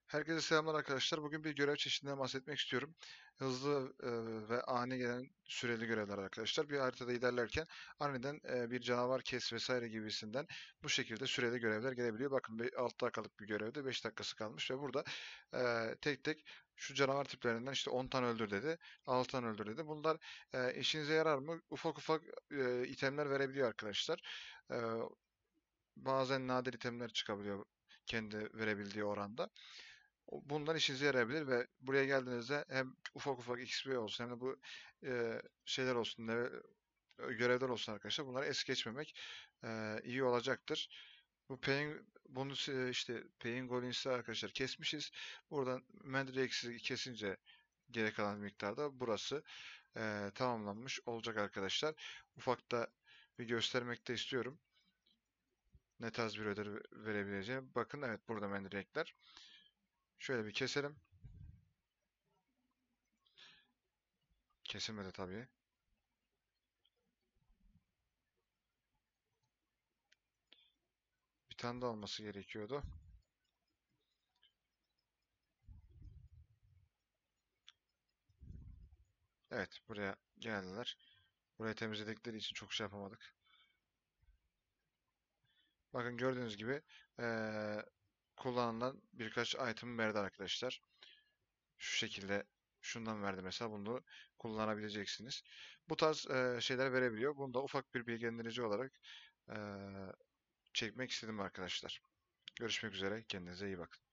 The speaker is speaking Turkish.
Herkese selamlar arkadaşlar. Bugün bir görev çeşidinden bahsetmek istiyorum. Hızlı ve ani gelen süreli görevler arkadaşlar. Bir haritada ilerlerken aniden bir canavar kes vesaire gibisinden bu şekilde süreli görevler gelebiliyor. Bakın 6 dakikalık bir görevde 5 dakikası kalmış ve burada tek tek şu canavar tiplerinden işte 10 tane öldür dedi, 6 tane öldür dedi. Bunlar işinize yarar mı? Ufak ufak itemler verebiliyor arkadaşlar. E, Bazen nadir itemler çıkabiliyor kendi verebildiği oranda. Bunlar işinize yarayabilir ve buraya geldiğinizde hem ufak ufak XP olsun hem de bu şeyler olsun, görevler olsun arkadaşlar. Bunları es geçmemek iyi olacaktır. Bunu işte Paying Goleምs'i arkadaşlar kesmişiz. Buradan Mandrakes'i kesince geri kalan miktarda burası tamamlanmış olacak arkadaşlar. Ufak da bir göstermek de istiyorum. Ne tarz bir ödül verebileceğim. Bakın evet burada Mandrakes'ler. Şöyle bir keselim. Kesilmedi tabii. Bir tane daha olması gerekiyordu. Evet, buraya geldiler. Burayı temizledikleri için çok şey yapamadık. Bakın gördüğünüz gibi kullanılan birkaç item verdi arkadaşlar. Şu şekilde şundan verdi mesela. Bunu kullanabileceksiniz. Bu tarz şeyler verebiliyor. Bunu da ufak bir bilgilendirici olarak eee, çekmek istedim arkadaşlar. Görüşmek üzere. Kendinize iyi bakın.